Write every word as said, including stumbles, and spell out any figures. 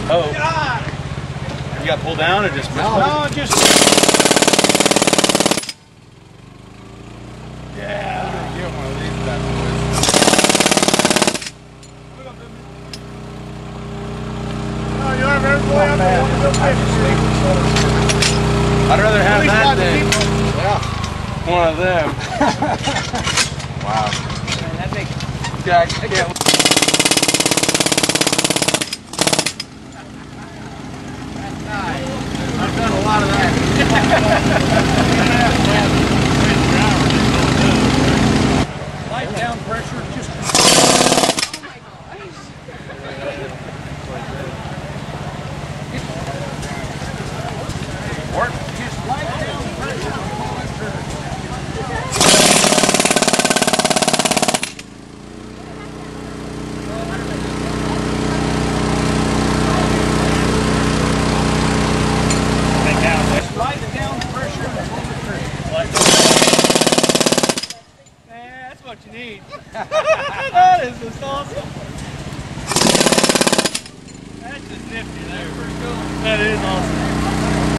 Oh. You got pulled down or just? No, no just. Yeah. I'm gonna get one of these bad boys. Oh, you have every boy out there. I'd rather have that than yeah. one of them. Wow. Man, that makes. Yeah, I can't. I've done a lot of that. Light down pressure just. Work. Just light down pressure. Light down pressure and pull the trigger. Man, that's what you need. That is just awesome. That's just nifty there. That is awesome.